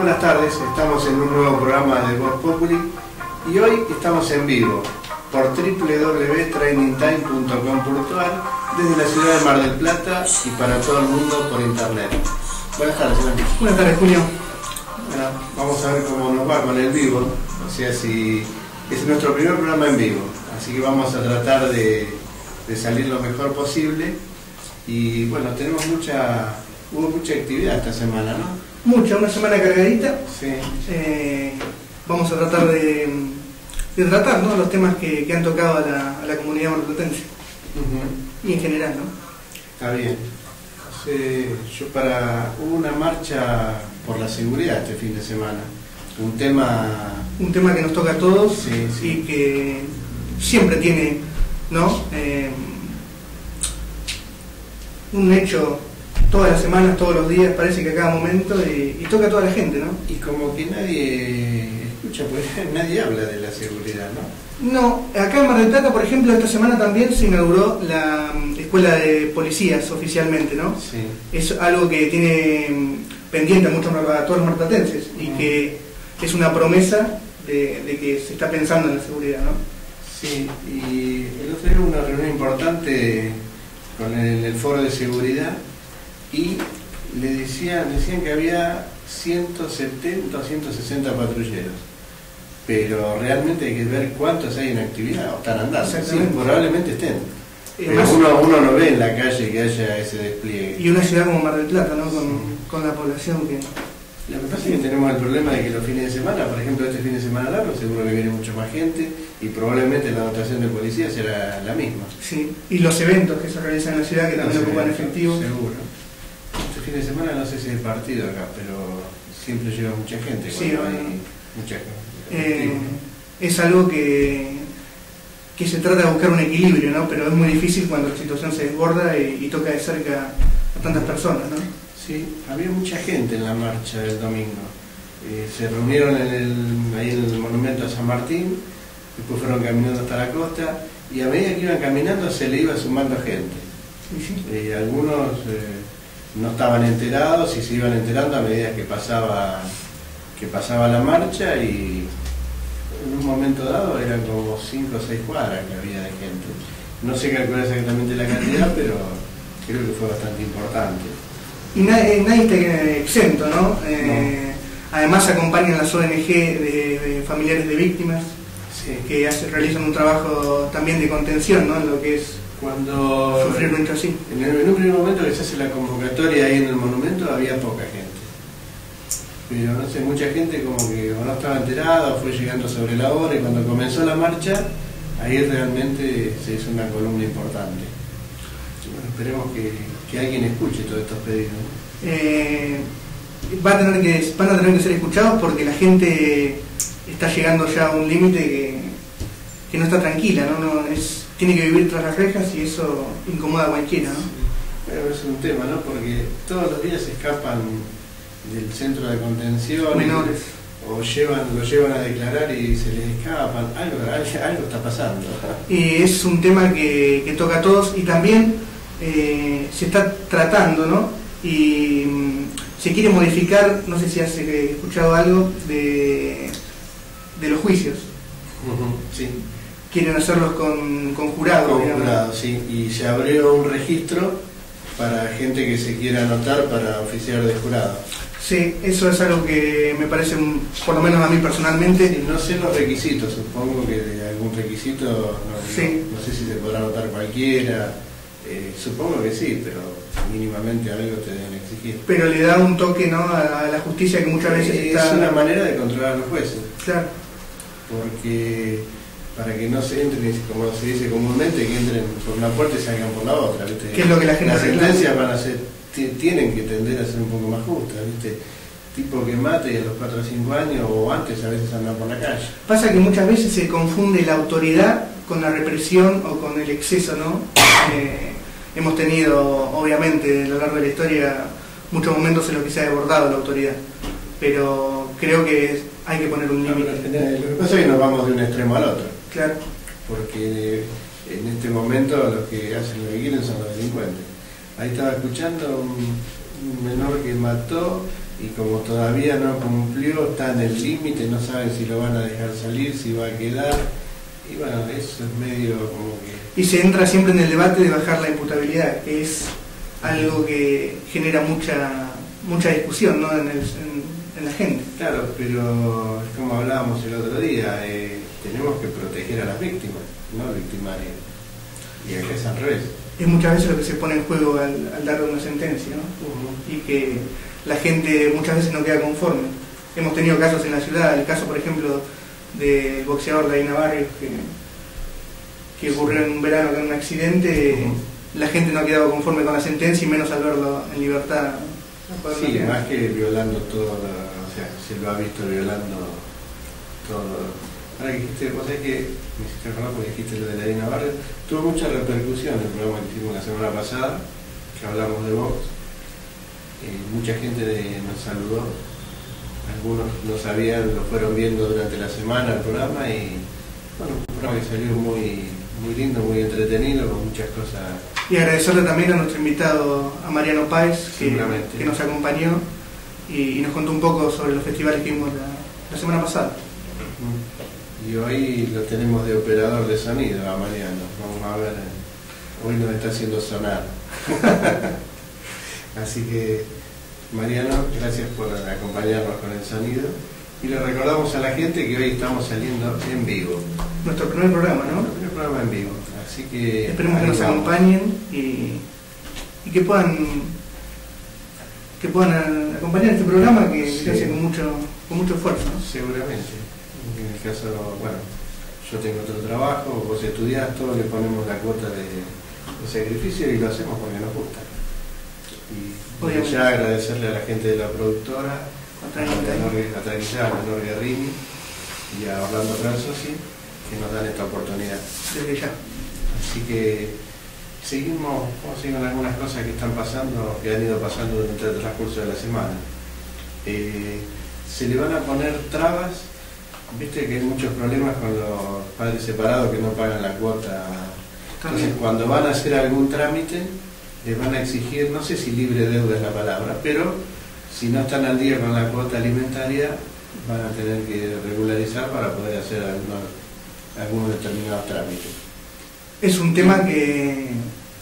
Buenas tardes, estamos en un nuevo programa de Voz Populi y hoy estamos en vivo por www.trainingtime.com.ar desde la ciudad de Mar del Plata y para todo el mundo por internet. Buenas tardes, Iván. Buenas tardes, Julio. Bueno, vamos a ver cómo nos va con el vivo, o sea, si es nuestro primer programa en vivo, así que vamos a tratar de salir lo mejor posible y bueno, hubo mucha actividad esta semana, ¿no? Una semana cargadita. Sí. Vamos a tratar de tratar, ¿no?, los temas que han tocado a la comunidad marplatense. Y en general, ¿no? Está bien. Hubo una marcha por la seguridad este fin de semana. Un tema que nos toca a todos, sí. Y que siempre tiene, ¿no?, un hecho todas las semanas, todos los días, parece que a cada momento, y toca a toda la gente, ¿no? Y como que nadie escucha, porque nadie habla de la seguridad, ¿no? No, acá en Mar del Plata, por ejemplo, esta semana también se inauguró la escuela de policías oficialmente, ¿no? Sí. Es algo que tiene pendiente a todos los marplatenses y que es una promesa de que se está pensando en la seguridad, ¿no? Sí, y el otro día hubo una reunión importante con el foro de seguridad y decían que había 170 o 160 patrulleros, pero realmente hay que ver cuántos hay en actividad o están andando. Sí, probablemente estén, pero uno no ve en la calle que haya ese despliegue. Y una ciudad como Mar del Plata, ¿no?, con la población que... Lo que pasa es que tenemos el problema de que los fines de semana, por ejemplo este fin de semana largo, seguro que viene mucho más gente y probablemente la dotación de policía será la misma. Sí, y los eventos que se realizan en la ciudad que también ocupan efectivo. Seguro. Este fin de semana no sé si hay partido acá, pero siempre lleva mucha gente. Sí, hay mucha gente. Es algo que se trata de buscar un equilibrio, ¿no? Pero es muy difícil cuando la situación se desborda y toca de cerca a tantas personas, ¿no? Sí, había mucha gente en la marcha del domingo. Se reunieron ahí en el monumento a San Martín, después fueron caminando hasta la costa y a medida que iban caminando se le iba sumando gente. Sí. Algunos no estaban enterados y se iban enterando a medida que pasaba la marcha y en un momento dado eran como 5 o 6 cuadras que había de gente. No sé calcular exactamente la cantidad, pero creo que fue bastante importante. Y nadie está exento, ¿no? No. Además acompañan las ONG de familiares de víctimas, sí, que realizan un trabajo también de contención, ¿no?, en lo que es cuando sufrir un hecho así. En un primer momento que se hace la convocatoria ahí en el monumento había poca gente, pero no sé, mucha gente como que o no estaba enterada o fue llegando sobre la hora y cuando comenzó la marcha ahí realmente se hizo una columna importante. Bueno, esperemos que alguien escuche todos estos pedidos. Van a tener que ser escuchados porque la gente está llegando ya a un límite que no está tranquila, ¿no? Tiene que vivir tras las rejas y eso incomoda a cualquiera, ¿no? Pero es un tema, ¿no? Porque todos los días escapan del centro de contención menores, o lo llevan a declarar y se les escapan. Algo está pasando. Y es un tema que toca a todos y también se está tratando, ¿no? Y se quiere modificar, no sé si has escuchado algo de los juicios. Sí. Quieren hacerlos con jurado. Con jurado, sí. Y se abrió un registro para gente que se quiera anotar para oficiar de jurado. Sí, eso es algo que me parece, por lo menos a mí personalmente... Sí, no sé los requisitos, supongo que de algún requisito, sí. No sé si se podrá anotar cualquiera, supongo que sí, pero mínimamente algo te deben exigir. Pero le da un toque, ¿no?, a la justicia que muchas veces está... Es una manera de controlar a los jueces. Claro. Porque para que no se entren, como se dice comúnmente, que entren por una puerta y salgan por la otra, ¿viste? ¿Qué es lo que la gente Las sentencias tienen que tender a ser un poco más justas, ¿viste? Tipo que mate y a los 4 o 5 años o antes a veces andan por la calle. Pasa que muchas veces se confunde la autoridad con la represión o con el exceso, ¿no? Hemos tenido, obviamente, a lo largo de la historia, muchos momentos en los que se ha desbordado la autoridad, pero creo que hay que poner un límite. Lo que pasa es que nos vamos de un extremo al otro. Claro. Porque en este momento los que hacen lo que quieren son los delincuentes. Ahí estaba escuchando un menor que mató y como todavía no cumplió, está en el límite, no saben si lo van a dejar salir, si va a quedar, y bueno, eso es medio como que... Y se entra siempre en el debate de bajar la imputabilidad, que es algo que genera mucha discusión, ¿no? en la gente. Claro, pero es como hablábamos el otro día, tenemos que proteger a las víctimas, no al victimario, y acá es al revés. Es muchas veces lo que se pone en juego al dar una sentencia, ¿no? Y que la gente muchas veces no queda conforme. Hemos tenido casos en la ciudad, el caso por ejemplo del boxeador Daina Barrios que ocurrió en un verano con un accidente. La gente no ha quedado conforme con la sentencia y menos al verlo en libertad. Sí, más que violando todo, o sea, se lo ha visto violando todo. Ahora que dijiste, vos sabés que me hiciste acordar porque dijiste lo de la Daina Barrios, tuvo mucha repercusión el programa que hicimos la semana pasada, que hablamos de box. Mucha gente nos saludó, algunos no sabían, lo fueron viendo durante la semana el programa y bueno, un programa que salió muy lindo, muy entretenido, con muchas cosas. Y agradecerle también a nuestro invitado, a Mariano Páez, que nos acompañó y nos contó un poco sobre los festivales que vimos la semana pasada. Y hoy lo tenemos de operador de sonido a Mariano, vamos a ver, hoy nos está haciendo sonar. Así que, Mariano, gracias por acompañarnos con el sonido. Y le recordamos a la gente que hoy estamos saliendo en vivo. Nuestro primer programa, ¿no? Nuestro primer programa en vivo. Así que esperemos que nos acompañen y que puedan acompañar este programa que se hace con mucho esfuerzo, ¿no? Seguramente. En el caso, bueno, yo tengo otro trabajo, vos estudiás, todos le ponemos la cuota de sacrificio y lo hacemos porque nos gusta. Y ya agradecerle a la gente de la productora, a Lenor Guerrini y a Orlando Franzosi, que nos dan esta oportunidad. Desde ya. Así que vamos a seguir con algunas cosas que están pasando, que han ido pasando durante el transcurso de la semana. Se le van a poner trabas, viste que hay muchos problemas con los padres separados que no pagan la cuota. Entonces cuando van a hacer algún trámite, les van a exigir, no sé si libre deuda es la palabra, pero si no están al día con la cuota alimentaria, van a tener que regularizar para poder hacer algunos determinados trámites. Es un tema que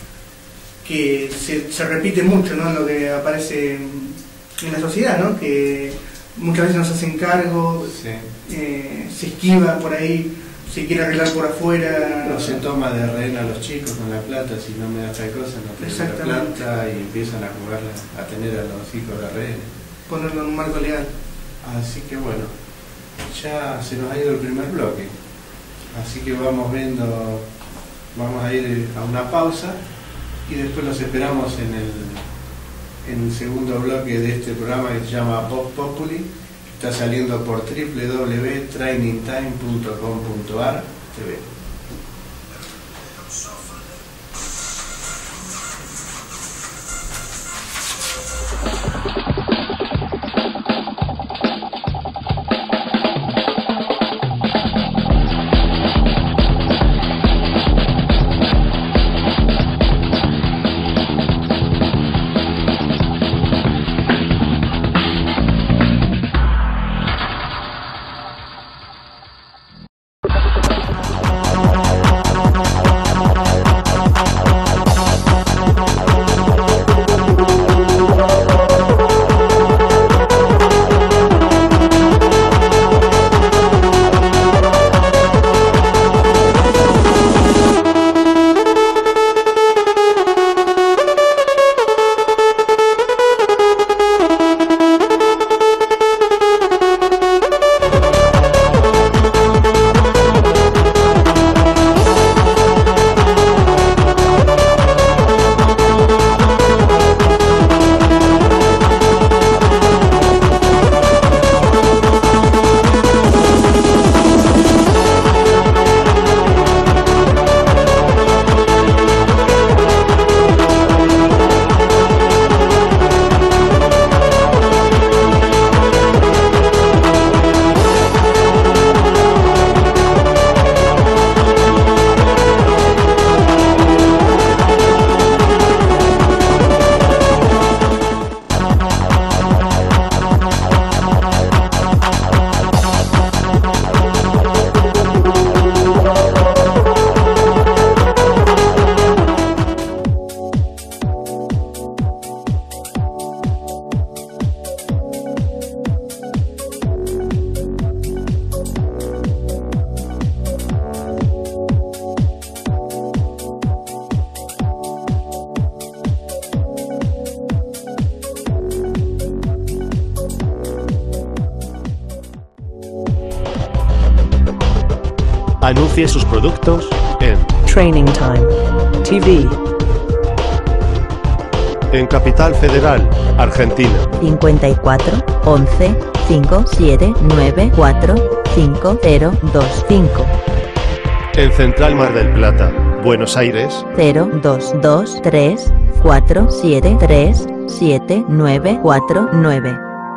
se repite mucho, ¿no? En lo que aparece en la sociedad, ¿no? Que muchas veces nos hacen cargo, sí. Se esquiva por ahí, se quiere arreglar por afuera. No se toma de rehén a los chicos con la plata, si no me das tal cosa, no te doy la plata, y empiezan a jugar, a tener a los hijos de rehén. Ponerlo en un marco legal. Así que bueno, ya se nos ha ido el primer bloque. Así que vamos a ir a una pausa y después los esperamos en el segundo bloque de este programa que se llama Vox Populi, que está saliendo por www.trainingtime.com.ar TV. Anuncie sus productos en Training Time TV en Capital Federal, Argentina. 54 11 57 94 5025 En Central Mar del Plata, Buenos Aires. 0223 473 7949.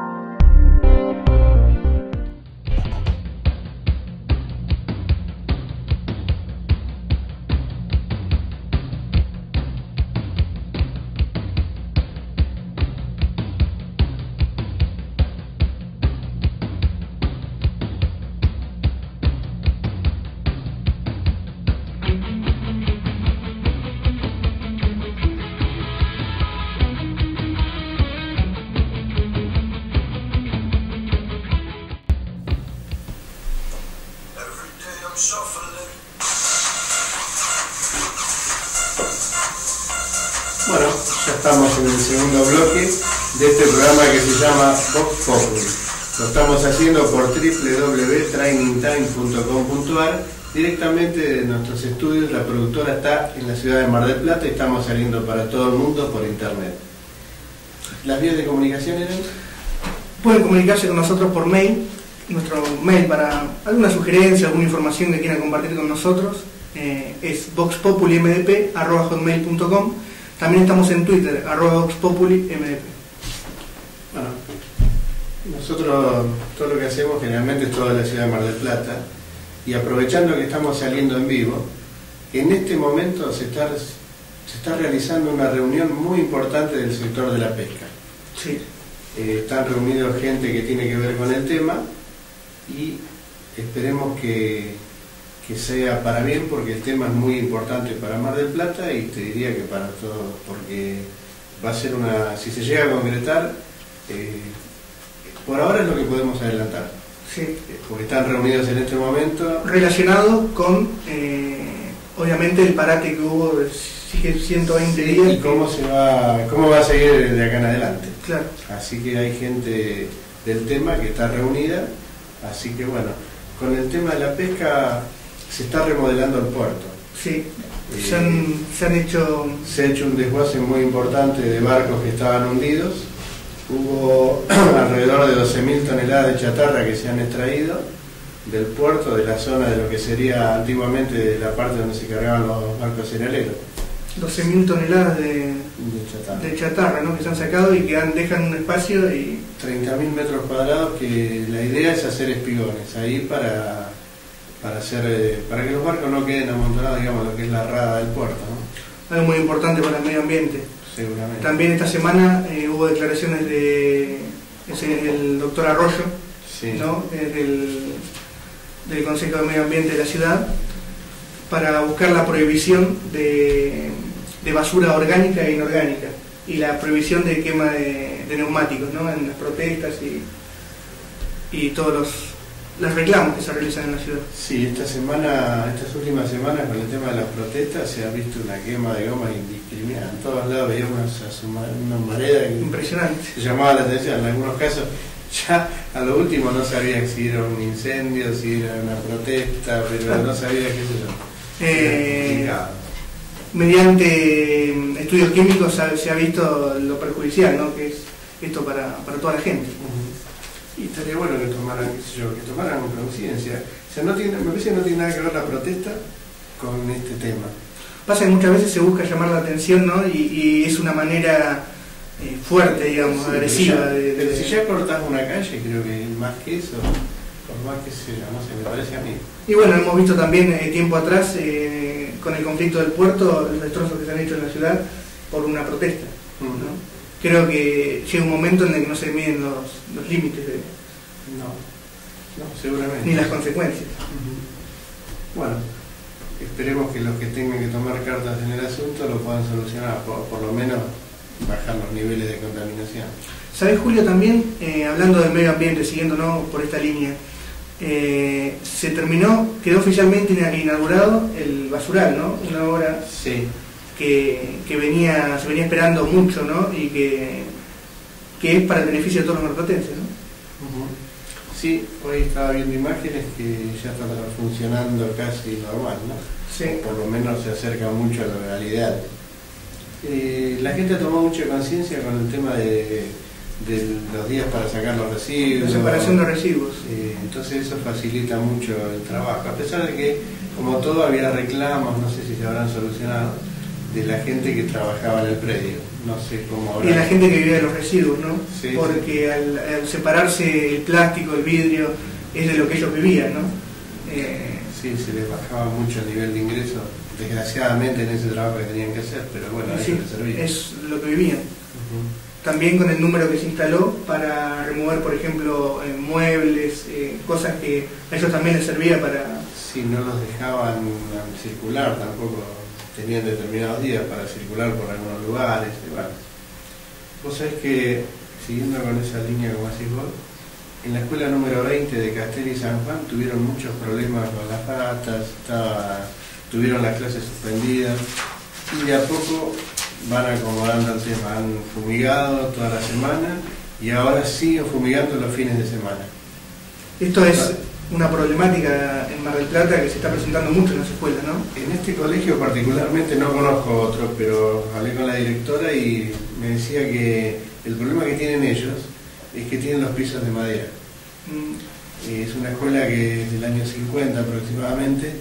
Bueno, ya estamos en el segundo bloque de este programa que se llama Vox Populi. Lo estamos haciendo por www.trainingtime.com.ar, directamente de nuestros estudios. La productora está en la ciudad de Mar del Plata y estamos saliendo para todo el mundo por internet. ¿Las vías de comunicación eran? Pueden comunicarse con nosotros por mail. Nuestro mail para alguna sugerencia, alguna información que quieran compartir con nosotros es voxpopulymdp@hotmail.com. También estamos en Twitter, @voxpopulymdp. Bueno, nosotros todo lo que hacemos generalmente es toda la ciudad de Mar del Plata, y aprovechando que estamos saliendo en vivo, en este momento se está realizando una reunión muy importante del sector de la pesca. Sí. Están reunidos gente que tiene que ver con el tema y esperemos que sea para bien, porque el tema es muy importante para Mar del Plata y te diría que para todos, porque va a ser si se llega a concretar, por ahora es lo que podemos adelantar. Sí. Porque están reunidos en este momento. Relacionado con, obviamente, el parate que hubo de 120 días. Y cómo va a seguir de acá en adelante. Claro. Así que hay gente del tema que está reunida, así que bueno, con el tema de la pesca se está remodelando el puerto. Sí, se ha hecho un desguace muy importante de barcos que estaban hundidos. Hubo alrededor de 12.000 toneladas de chatarra que se han extraído del puerto, de la zona de lo que sería antiguamente de la parte donde se cargaban los barcos cerealeros. 12.000 toneladas de chatarra, ¿no? Que se han sacado y que dejan un espacio y 30.000 metros cuadrados, que la idea es hacer espigones ahí para que los barcos no queden amontonados, digamos, lo que es la rada del puerto, ¿no? Algo muy importante para el medio ambiente. Seguramente. También esta semana hubo declaraciones del doctor Arroyo, sí, ¿no? Del Consejo de Medio Ambiente de la ciudad, para buscar la prohibición de basura orgánica e inorgánica y la prohibición de quema de neumáticos, ¿no? En las protestas y todos los reclamos que se realizan en la ciudad. Sí, estas últimas semanas con el tema de las protestas se ha visto una quema de goma indiscriminada. En todos lados veíamos una marea impresionante. Se llamaba la atención. En algunos casos ya a lo último no sabía si era un incendio, si era una protesta, pero no sabía qué sé yo. Mediante estudios químicos se ha visto lo perjudicial, ¿no? Que es esto para toda la gente. Y estaría bueno que tomaran conciencia. O sea, me parece que no tiene nada que ver la protesta con este tema. Pasa que muchas veces se busca llamar la atención, ¿no? Y es una manera fuerte, digamos, sí, agresiva. Pero si ya cortás una calle, creo que más que eso, por más que sea, no sé, me parece a mí. Y bueno, hemos visto también tiempo atrás, con el conflicto del puerto, los destrozos que se han hecho en la ciudad por una protesta, ¿no? Creo que llega un momento en el que no se miden los límites no, seguramente. Ni las consecuencias. Bueno, esperemos que los que tengan que tomar cartas en el asunto lo puedan solucionar, por lo menos bajar los niveles de contaminación. ¿Sabés, Julio, también, hablando del medio ambiente, siguiendo por esta línea, quedó oficialmente inaugurado el basural, ¿no? Una obra sí, que se venía esperando mucho, ¿no? Y que es para el beneficio de todos los marplatenses, ¿no? Sí, hoy estaba viendo imágenes que ya están funcionando casi normal, ¿no? Sí. O por lo menos se acerca mucho a la realidad. La gente ha tomado mucha conciencia con el tema de los días para sacar los residuos. La separación de residuos. Entonces eso facilita mucho el trabajo, a pesar de que, como todo, había reclamos, no sé si se habrán solucionado, de la gente que trabajaba en el predio. No sé cómo habrá. Y la gente que vivía de los residuos, ¿no? Sí, porque sí. Al separarse el plástico, el vidrio, es de lo que ellos vivían, ¿no? Sí, se les bajaba mucho el nivel de ingreso, desgraciadamente, en ese trabajo que tenían que hacer, pero bueno, a sí, ellos les servía. es lo que vivían. También con el número que se instaló para remover, por ejemplo, muebles, cosas que a ellos también les servía para... Sí, no los dejaban circular, tampoco tenían determinados días para circular por algunos lugares. Y bueno. Vos sabés que, siguiendo con esa línea como decís vos, en la escuela número 20 de Castel y San Juan tuvieron muchos problemas con las patas, tuvieron las clases suspendidas y de a poco van acomodando el tema, han fumigado toda la semana y ahora siguen fumigando los fines de semana. Esto es una problemática en Mar del Plata que se está presentando mucho en las escuelas, ¿no? En este colegio particularmente no conozco otro, pero hablé con la directora y me decía que el problema que tienen ellos es que tienen los pisos de madera. Es una escuela que es del año 50 aproximadamente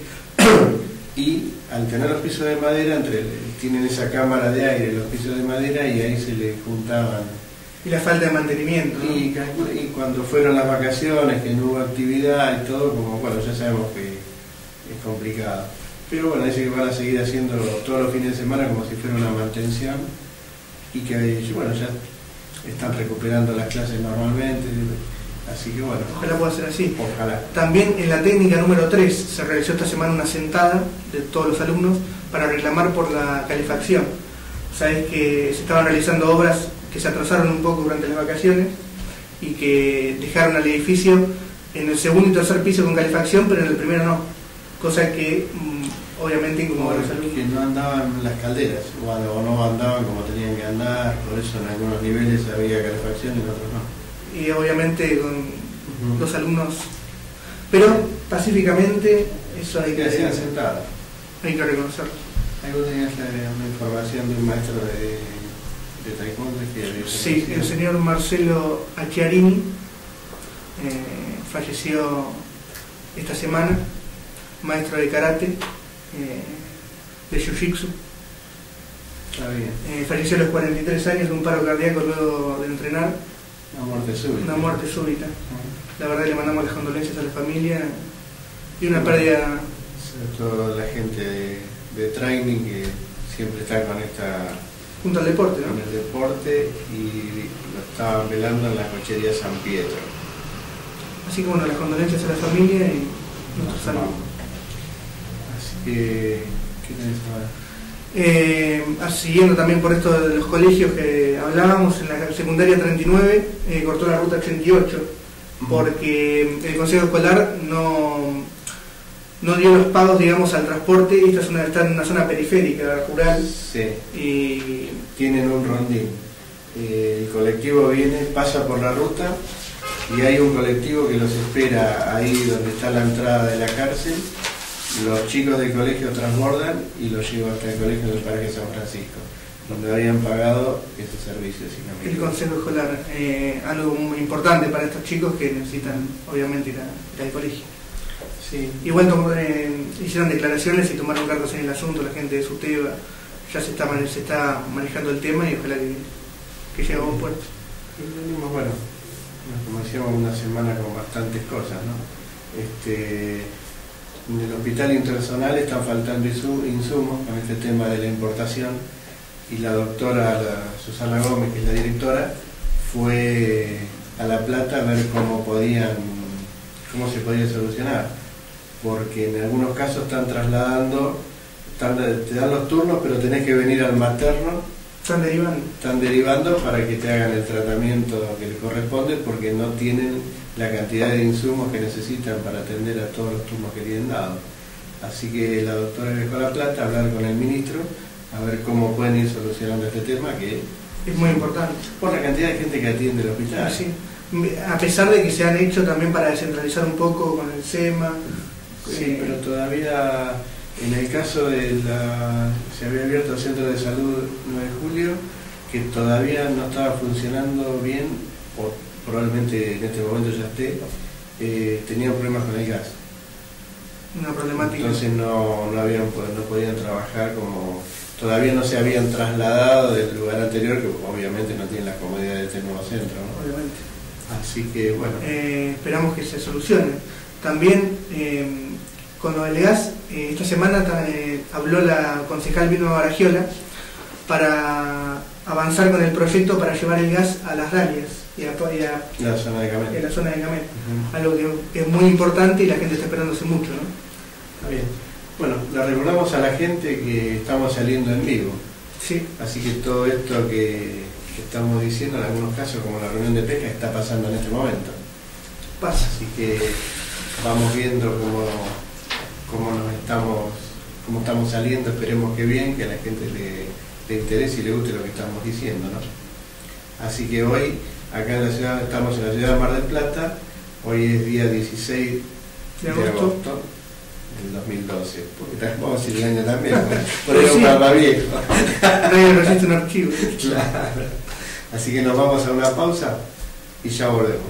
y al tener los pisos de madera, tienen esa cámara de aire, los pisos de madera, y ahí se le juntaban. Y la falta de mantenimiento, ¿no? Y cuando fueron las vacaciones, que no hubo actividad y todo, como bueno, ya sabemos que es complicado. Pero bueno, dice que van a seguir haciendo todos los fines de semana como si fuera una mantención y que bueno, ya están recuperando las clases normalmente. Así que bueno. Ojalá pueda ser así. Ojalá. También en la técnica número 3 se realizó esta semana una sentada de todos los alumnos para reclamar por la calefacción. Sabes que se estaban realizando obras que se atrasaron un poco durante las vacaciones y que dejaron al edificio en el segundo y tercer piso con calefacción, pero en el primero no. Cosa que obviamente incomodó a los alumnos. Que no andaban las calderas, o no andaban como tenían que andar, por eso en algunos niveles había calefacción y en otros no. Y obviamente con los alumnos, pero pacíficamente, eso hay que hacían sentados. Hay que reconocerlo. Ahí vos tenías una información de un maestro de taekwondo que sí, el señor Marcelo Acchiarini falleció esta semana, maestro de karate, de jiu-jitsu. Está bien. Falleció a los 43 años de un paro cardíaco luego de entrenar. Una muerte súbita. Una muerte súbita. La verdad, le mandamos las condolencias a la familia y una pérdida. Sobre todo la gente de training que siempre está con esta... Junto al deporte, ¿no? Con el deporte, y lo estaban velando en la cochería San Pietro. Así que bueno, las condolencias a la familia y nuestros saludos. Así que, ¿qué tenés ahora? Siguiendo también por esto de los colegios que hablábamos, en la secundaria 39 cortó la ruta 88 porque el consejo escolar no dio los pagos, digamos, al transporte. Esta está en una zona periférica, rural. Sí. Y tienen un rondín. El colectivo pasa por la ruta y hay un colectivo que los espera ahí donde está la entrada de la cárcel. Los chicos del colegio transbordan y los llevan hasta el colegio del Parque San Francisco, donde habían pagado ese servicio. El consejo escolar, algo muy importante para estos chicos que necesitan obviamente ir al colegio. Sí. Igual hicieron declaraciones y tomaron cartas en el asunto, la gente de SUTEBA ya se está manejando el tema y ojalá que llegue a buen puerto. Venimos, bueno, como decíamos, una semana con bastantes cosas, ¿no? En el hospital internacional están faltando insumos con este tema de la importación, y la doctora Susana Gómez, que es la directora, fue a La Plata a ver cómo se podía solucionar, porque en algunos casos están trasladando, te dan los turnos, pero tenés que venir al materno. Están derivando para que te hagan el tratamiento que le corresponde, porque no tienen la cantidad de insumos que necesitan para atender a todos los turnos que tienen dados. Así que la doctora viajó a La Plata a hablar con el ministro a ver cómo pueden ir solucionando este tema, que es muy importante. Por la cantidad de gente que atiende el hospital. Sí. A pesar de que se han hecho también para descentralizar un poco con el SEMA. Sí, pero todavía, en el caso de se había abierto el Centro de Salud 9 de Julio, que todavía no estaba funcionando bien, o probablemente en este momento ya esté, tenían problemas con el gas. Una problemática. Entonces no podían trabajar, como todavía no se habían trasladado del lugar anterior, que obviamente no tienen las comodidades de este nuevo centro, ¿no? Obviamente. Así que bueno. Esperamos que se solucione. También con lo del gas, esta semana habló la concejal Vilma Baragiola para avanzar con el proyecto para llevar el gas a las Dalias y a la zona de Camet. La zona de Camet. Algo que es muy importante y la gente está esperándose mucho, ¿no? Está bien. Bueno, le recordamos a la gente que estamos saliendo en vivo. Sí. Así que todo esto que estamos diciendo, en algunos casos, como la reunión de pesca, está pasando en este momento. Pasa. Así que vamos viendo cómo estamos saliendo. Esperemos que bien, que a la gente le interese y le guste lo que estamos diciendo, ¿no? Así que hoy, acá en la ciudad, estamos en la ciudad de Mar del Plata. Hoy es día 16 de agosto del 2012, porque vamos a decir el año también, por ahí un papá viejo. Nadie resiste un archivo. Claro. Así que nos vamos a una pausa y ya volvemos.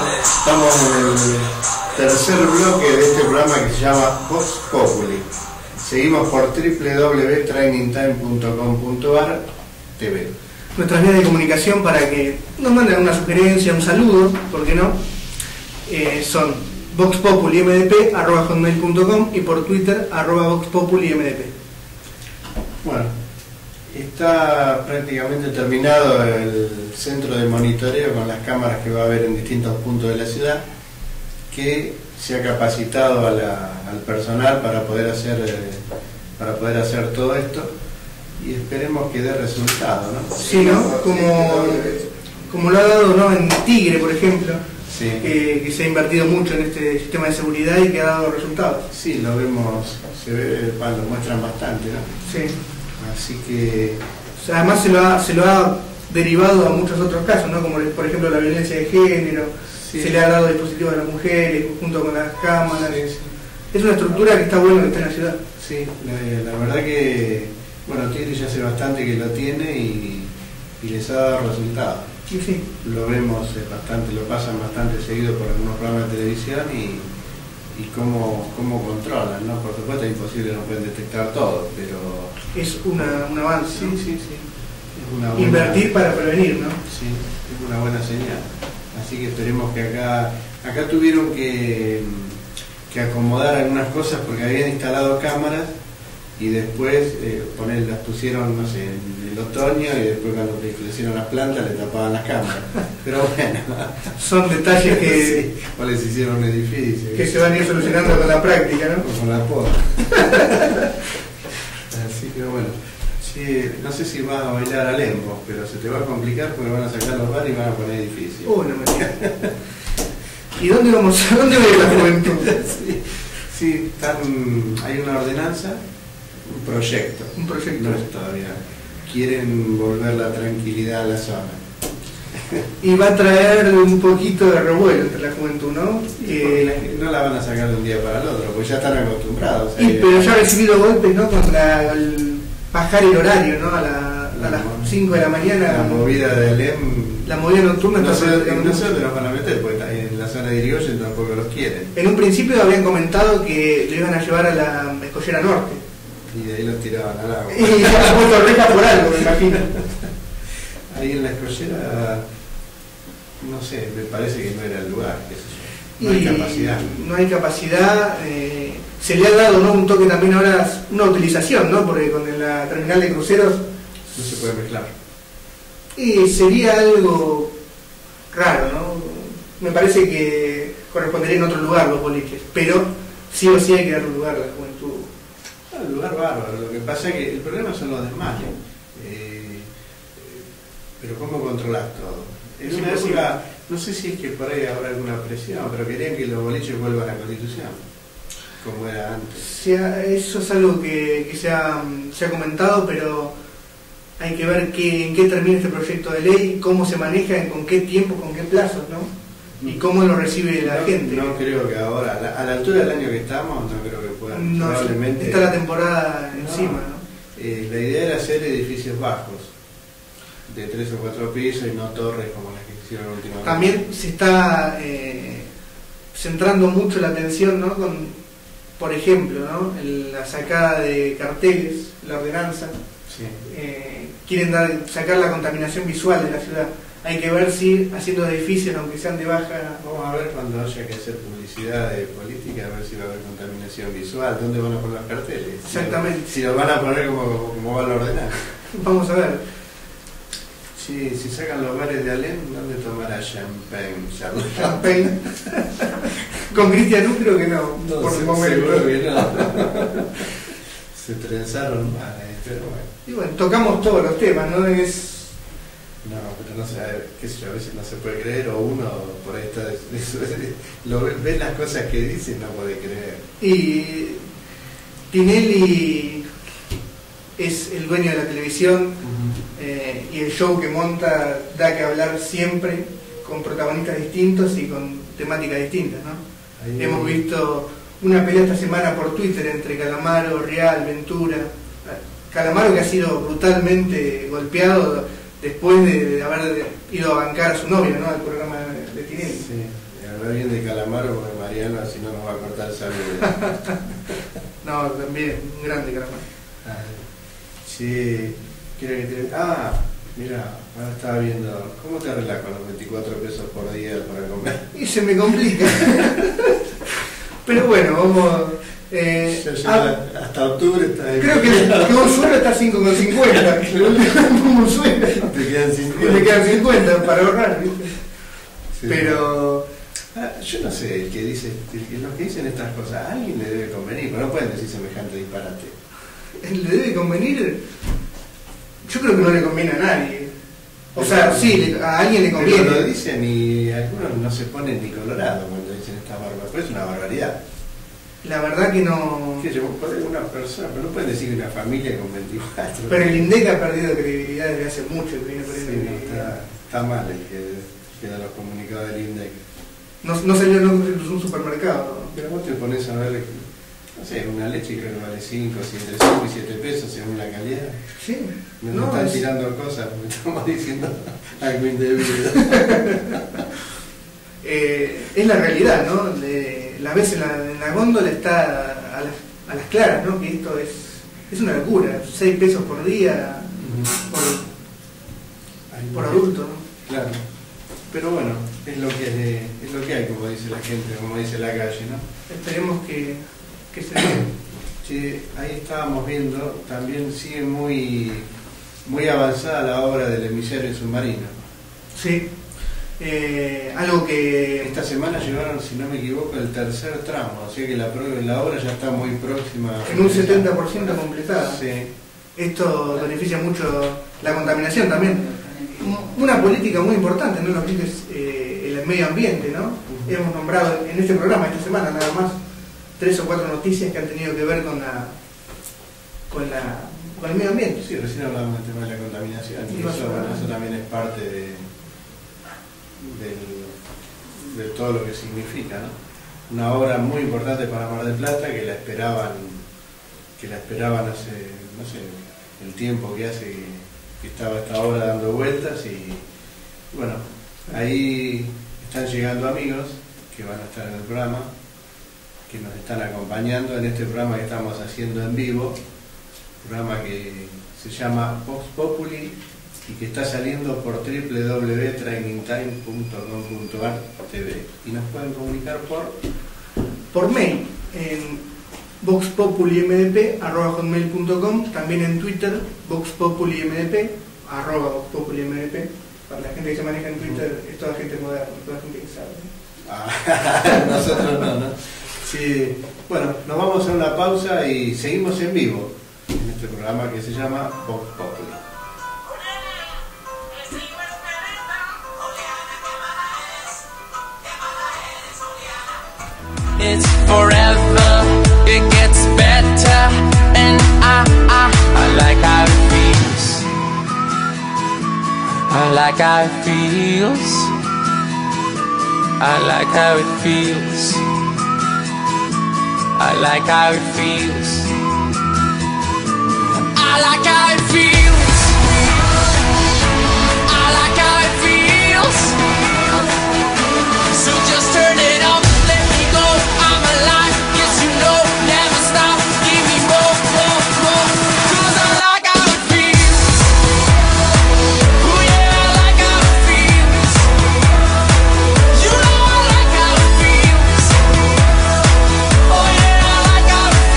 Estamos en el tercer bloque de este programa que se llama Vox Populi. seguimos por www.trainingtime.com.ar TV. Nuestras vías de comunicación para que nos manden una sugerencia, un saludo, ¿por qué no? Son voxpopulimdp@hotmail.com y por Twitter @voxpopulimdp. Bueno, está prácticamente terminado el centro de monitoreo con las cámaras que va a haber en distintos puntos de la ciudad, que se ha capacitado al personal para poder hacer todo esto, y esperemos que dé resultado, ¿no? Sí, ¿no? Como lo ha dado, ¿no?, en Tigre, por ejemplo, Sí. que se ha invertido mucho en este sistema de seguridad y que ha dado resultados. Sí, lo vemos, lo muestran bastante, ¿no? Sí. Así que O sea, además se lo ha derivado a muchos otros casos, ¿no? Como por ejemplo la violencia de género, sí. se le ha dado dispositivos a las mujeres junto con las cámaras. Sí. Es una estructura que está buena que está en la ciudad. Sí, la verdad que, bueno, Tigre ya hace bastante que lo tiene y les ha dado resultados. Sí, sí. Lo vemos bastante, lo pasan bastante seguido por algunos programas de televisión y cómo controlan, ¿no? Por supuesto es imposible, no pueden detectar todo, pero Es un avance. sí, ¿no? sí, sí. Es una buena, Invertir para prevenir, ¿no? sí, es una buena señal. Así que esperemos que acá tuvieron que acomodar algunas cosas porque habían instalado cámaras y después las pusieron, no sé, en el otoño, y después cuando crecieron las plantas le tapaban las cámaras. Pero bueno, Son detalles que, sí, o les hicieron un edificio. que se van a ir solucionando con la práctica, ¿no? O con la poda. Así que bueno, sí, no sé si vas a bailar a Lembo, pero se te va a complicar porque van a sacar los bares y van a poner edificios. No me digas. ¿Y dónde va a ir la juventud? Sí, hay una ordenanza, un proyecto. Un proyecto. No es todavía. Quieren volver la tranquilidad a la zona. Y va a traer un poquito de revuelo entre la juventud, ¿no? No la van a sacar de un día para el otro, porque ya están acostumbrados. Pero ya ha recibido golpes, ¿no? Con el bajar el horario, ¿no? A las 5 de la mañana. La movida de Alem. La movida nocturna No está sé prácticamente- dónde nos van a meter, porque en la zona de Irigoyen tampoco los quieren. En un principio habían comentado que lo iban a llevar a la Escollera Norte. Y de ahí los tiraban al agua. Y se han puesto orejas por algo, me imagino. Ahí en la escollera, no sé, me parece que no era el lugar, qué sé yo. No hay capacidad. No hay capacidad. Se le ha dado, ¿no?, un toque también ahora, una utilización, ¿no? Porque con la terminal de cruceros. No se puede mezclar. Y sería algo raro, ¿no? Me parece que correspondería en otro lugar los boliches, pero sí o sí hay que dar un lugar a la juventud. El lugar bárbaro, lo que pasa es que el problema son los desmanes. Pero ¿cómo controlas todo? En Es una imposible. época, no sé si es que por ahí habrá alguna presión, pero querían que los boliches vuelvan a la Constitución, como era antes. Eso es algo que se ha comentado, pero hay que ver en qué termina este proyecto de ley, cómo se maneja, con qué tiempo, con qué plazos, ¿no? Y cómo lo recibe la gente. No creo que ahora, a la altura del año que estamos, no creo que puedan. No, Probablemente está la temporada encima, ¿no? La idea era hacer edificios bajos, de 3 o 4 pisos y no torres como las que hicieron últimamente. También se está centrando mucho la atención, ¿no? Por ejemplo, ¿no? La sacada de carteles, la ordenanza. Sí. Quieren sacar la contaminación visual de la ciudad. Hay que ver si haciendo edificios, aunque sean de baja. Vamos a ver cuando haya que hacer publicidad de política, a ver si va a haber contaminación visual, dónde van a poner los carteles. Exactamente. Si los van a poner como va la ordenanza. Vamos a ver. Si sacan los bares de Alem, ¿dónde tomará champagne? Champagne. Con Cristian U creo que no, por el momento. Seguro que no. Se trenzaron bares, pero bueno. Y bueno, tocamos todos los temas, ¿no? No, pero no sé, qué sé yo, a veces no se puede creer, o uno por ahí está, ves las cosas que dice y no puede creer. Y Tinelli es el dueño de la televisión, y el show que monta da que hablar siempre, con protagonistas distintos y con temáticas distintas, ¿no? Ahí Hemos visto una pelea esta semana por Twitter entre Calamaro, Real, Ventura. Calamaro que ha sido brutalmente golpeado después de haber ido a bancar a su novia, ¿no?, al programa de Tinelli. Sí, hablar bien de Calamaro porque Mariano, si no nos va a cortar el saludo. No, también, un grande Calamar. Sí, quiero que te... mira, ahora estaba viendo, ¿cómo te arreglas con los 24 pesos por día para comer? Y se me complica. Pero bueno, vamos... hasta octubre está ahí. Creo que un sueldo está 5,50. Un sueldo. Te quedan 50. Te quedan 50 para ahorrar, ¿viste? Sí. Pero... yo no sé, los que dicen estas cosas, a alguien le debe convenir, pero no pueden decir semejante disparate. ¿Le debe convenir? Yo creo que no le conviene a nadie. O sea, sí, a alguien le conviene. Pero lo dicen y algunos no se ponen ni colorados cuando dicen esta barbaridad, pero es una barbaridad. La verdad que no... ¿Qué yo puedo una persona? Pero no pueden decir una familia con 24. Pero el INDEC ha perdido credibilidad desde hace mucho que viene perdiendo Sí, credibilidad. está mal el que da los comunicados del INDEC. No salió en un supermercado. Pero vos te pones a ver, no sé, una leche creo que vale 5, entre 5 y 7 pesos según la calidad. Sí. Me están tirando cosas, me estamos diciendo algo indebido. Es la realidad, ¿no? La ves en la góndola está a las claras, ¿no? Que esto es una locura. 6 pesos por día por adulto, ¿no? Claro. Pero bueno, es lo que hay, como dice la gente, como dice la calle, ¿no? Esperemos que se dé. Sí, ahí estábamos viendo, también sigue muy avanzada la obra del emisario submarino. Sí. Algo que... Esta semana llegaron, si no me equivoco, el tercer tramo, así que la obra ya está muy próxima. En un 70% completada. Sí. Esto beneficia mucho la contaminación también. Una política muy importante, ¿no? Lo que es el medio ambiente, ¿no? Hemos nombrado en este programa, esta semana nada más, 3 o 4 noticias que han tenido que ver con el medio ambiente. Sí, recién hablábamos del tema de la contaminación y eso también es parte de todo lo que significa, ¿no? Una obra muy importante para Mar del Plata que la esperaban hace, no sé, el tiempo que hace que estaba esta obra dando vueltas y bueno, ahí están llegando amigos que van a estar en el programa, que nos están acompañando en este programa que estamos haciendo en vivo, programa que se llama Vox Populi y que está saliendo por www.trainingtime.com.ar TV y nos pueden comunicar por mail en voxpopulimdp@hotmail.com, también en Twitter voxpopulimdp @voxpopulimdp. Para la gente que se maneja en Twitter es toda gente moderna, toda gente que sabe. Nosotros no. Sí. Bueno, nos vamos a una pausa y seguimos en vivo en este programa que se llama Vox Populi. It's forever, it gets better, and I like how it feels. I like how it feels. I like how it feels. I like how it feels. I like how it feels. I like how it feels. So just turn it up. I'm alive, yes you know, never stop, give me more, 'cause I like how it feels. Oh yeah, I like how it feels. You know I like how it feels. Oh yeah, I like how it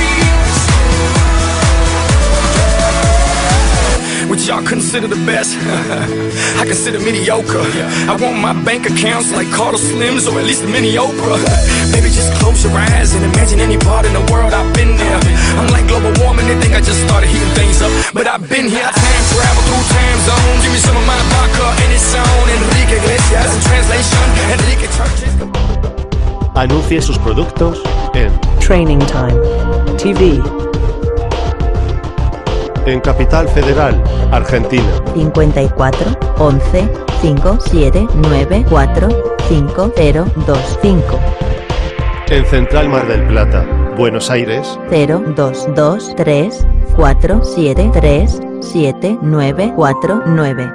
feels. Which y'all consider the best? I consider mediocre. I want my bank accounts like Carlos Slims or at least a mini Oprah. Baby, just close your eyes and imagine any part in the world I've been there. I'm like global warming, they think I just started heating things up, but I've been here. I time travel through time zones. Give me some of my vodka and it's on. Enrique Iglesias in translation. Enrique Churches. Anuncie sus productos en Training Time TV. En Capital Federal, Argentina. 54 11 5794 5025 En Central Mar del Plata, Buenos Aires. 0223 473 7949.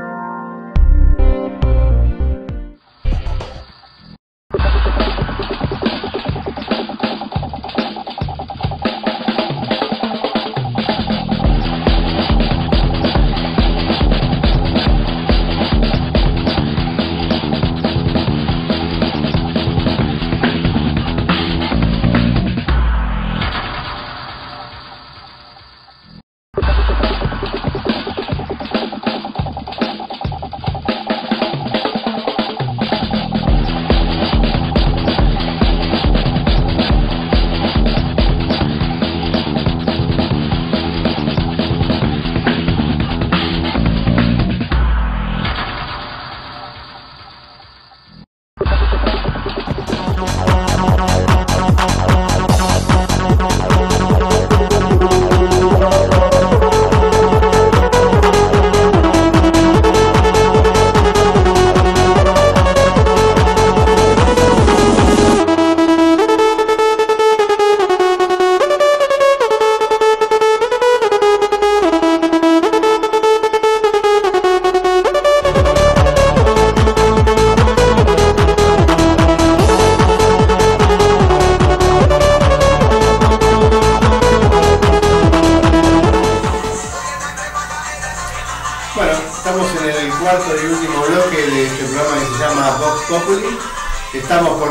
cuarto y último bloque de este programa que se llama Vox Populi. Estamos por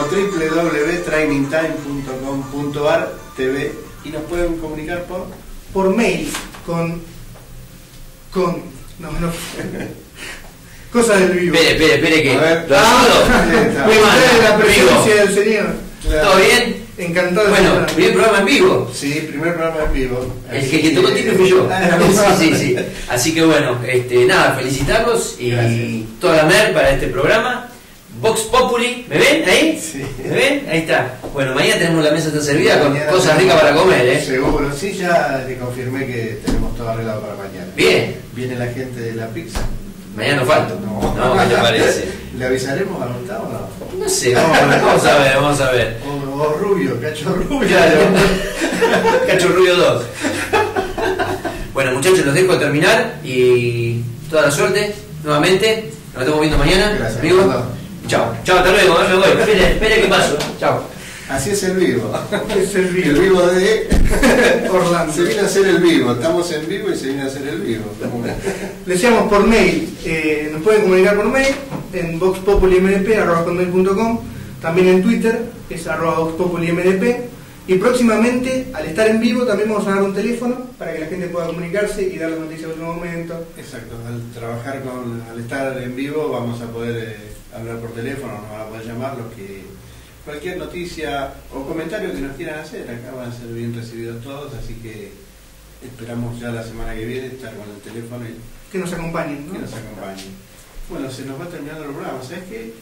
www.trainingtime.com.ar TV y nos pueden comunicar Por mail, no. Cosas del vivo. Espere, que. A ver. ¿Lo ayudo? Muy mal, la presencia del señor. Claro. ¿Todo bien? Encantado de Bueno, estar. primer programa en vivo. Sí, primer programa en vivo. El que tocó timbre fui yo. Sí. Así que bueno, nada, felicitarlos y Gracias. toda la mer para este programa. Vox Populi, ¿me ven ahí? Sí. ¿Me ven? Ahí está. Bueno, mañana tenemos la mesa está servida con Mañana cosas tenemos- ricas para comer, ¿eh? Seguro, sí, ya le confirmé que tenemos todo arreglado para mañana. Bien. Viene la gente de la pizza. Mañana no falto. No. ¿qué te parece? ¿Le avisaremos a Gustavo o no? No sé, vamos a ver. O Rubio, Cacho Rubio. Claro. Cacho Rubio 2. Bueno, muchachos, los dejo terminar y toda la suerte nuevamente. Nos estamos viendo mañana. Gracias, amigos. Fernando. Chao, hasta luego, me voy. Espere que paso. Chao. Así es el vivo. Es el El vivo. vivo de Orlando. se viene a hacer el vivo. Estamos en vivo y se viene a hacer el vivo. Les decíamos por mail, nos pueden comunicar por mail en voxpopulimdp@hotmail.com, también en Twitter es @voxpopulimdp, y próximamente al estar en vivo también vamos a dar un teléfono para que la gente pueda comunicarse y dar las noticias de último momento. Exacto, al estar en vivo vamos a poder hablar por teléfono, nos van a poder llamar los que cualquier noticia o comentario que nos quieran hacer, acá van a ser bien recibidos todos, así que esperamos ya la semana que viene estar con el teléfono y Que nos acompañen, que ¿no? nos acompañen. Bueno, se nos va terminando el programa, ¿sabes qué?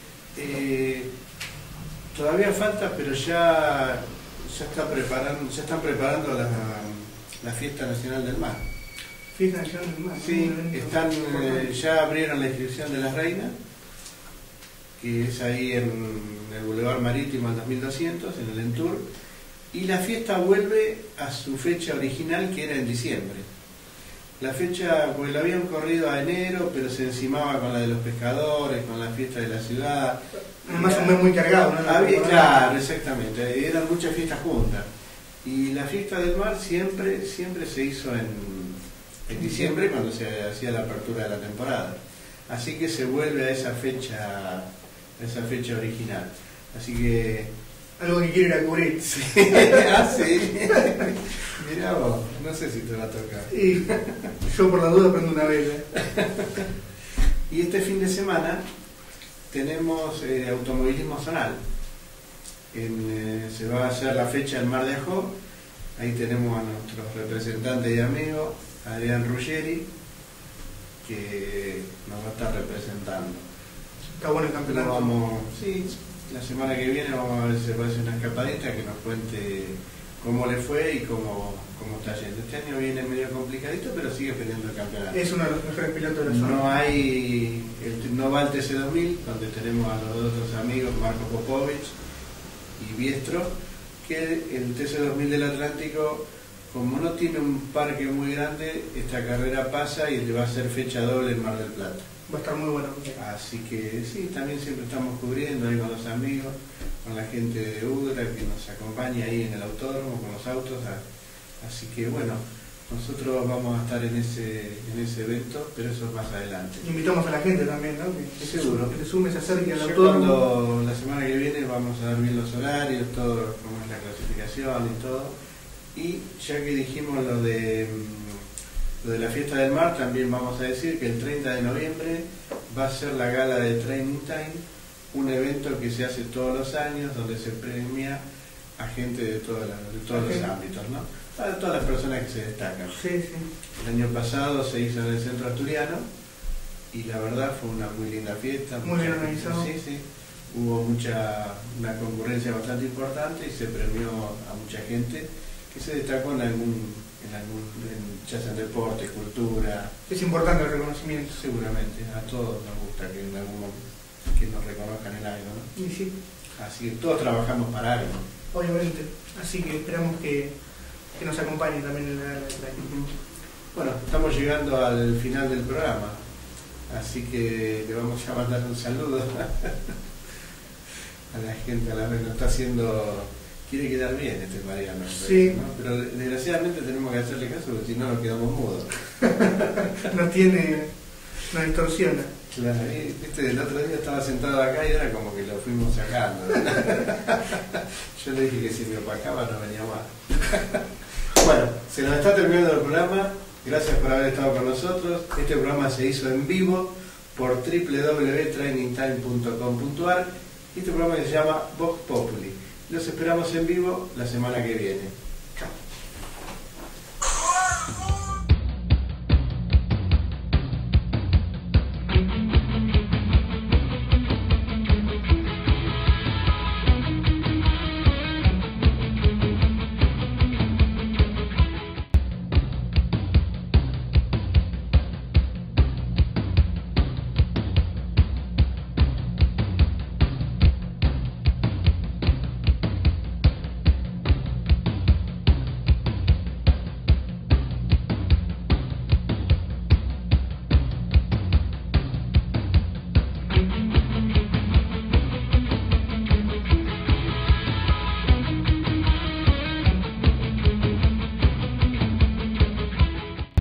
Todavía falta, pero ya están preparando la Fiesta Nacional del Mar. Fiesta Nacional del Mar. Sí, un evento importante. ya abrieron la inscripción de las reinas, que es ahí en el Boulevard Marítimo al 2200, en el Entour, y la fiesta vuelve a su fecha original, que era en diciembre. La fecha, pues la habían corrido a enero, pero se encimaba con la de los pescadores, con la fiesta de la ciudad. Además un mes muy cargado, ¿no? Claro, exactamente, eran muchas fiestas juntas. Y la fiesta del mar siempre se hizo en diciembre, cuando se hacía la apertura de la temporada. Así que se vuelve a esa fecha original. Así que... Algo que quiero ir a cubrir. Sí. Ah, sí. Mirá vos, no sé si te va a tocar. Y yo por la duda prendo una vela. Y este fin de semana tenemos automovilismo zonal. Se va a hacer la fecha en Mar de Ajó. Ahí tenemos a nuestros representantes y amigos, Adrián Ruggeri, que nos va a estar representando. Está bueno el campeonato. Sí, la semana que viene vamos a ver si se puede hacer una escapadita que nos cuente cómo le fue y cómo está yendo. Este año viene medio complicadito, pero sigue peleando el campeonato. Es uno de los mejores pilotos de la zona. No va el TC2000, donde tenemos a los otros amigos, Marco Popovich y Biestro, que el TC2000 del Atlántico, como no tiene un parque muy grande, esta carrera pasa y le va a hacer fecha doble en Mar del Plata. Va a estar muy bueno. Así que sí, también siempre estamos cubriendo ahí con los amigos, con la gente de Udra que nos acompaña ahí en el autódromo, con los autos. Así que bueno, nosotros vamos a estar en ese evento, pero eso es más adelante. Invitamos a la gente también, ¿no? Que Seguro. se sume, se acerque al Ya autódromo. cuando la semana que viene vamos a dar bien los horarios, todo cómo es la clasificación y todo. Y ya que dijimos lo de la fiesta del mar, también vamos a decir que el 30 de noviembre va a ser la gala de Training Time, un evento que se hace todos los años donde se premia a gente de todos los ámbitos, ¿no? A todas las personas que se destacan. Sí. El año pasado se hizo en el Centro Asturiano y la verdad fue una muy linda fiesta. Muy bien organizado. Sí. Hubo una concurrencia bastante importante y se premió a mucha gente que se destacó ya sea en deporte, cultura. Es importante el reconocimiento. Seguramente, a todos nos gusta que nos reconozcan en algo, ¿no? Y sí, Así que todos trabajamos para algo. obviamente. Así que esperamos que nos acompañen también en la gala de Training. Bueno, estamos llegando al final del programa, así que le vamos a mandar un saludo a la gente, a la vez nos está haciendo... Quiere quedar bien este Mariano, Sí. ¿no? Pero desgraciadamente tenemos que hacerle caso porque si no nos quedamos mudos. Nos distorsiona. Claro, y, viste, el otro día estaba sentado acá y era como que lo fuimos sacando. Yo le dije que si me opacaba no venía más. Bueno, se nos está terminando el programa. Gracias por haber estado con nosotros. Este programa se hizo en vivo por www.trainingtime.com.ar y este programa se llama Vox Populi. Los esperamos en vivo la semana que viene.